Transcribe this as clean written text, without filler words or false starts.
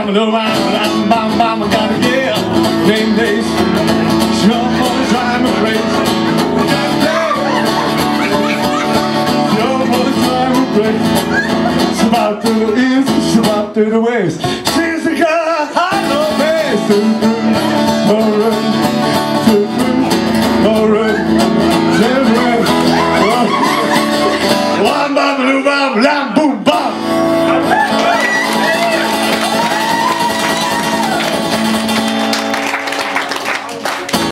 Mama gotta get name days. Jump on the time of grace. Jump on the time of grace. Shabbat through the east, Shabbat through the west. She's the girl I love best.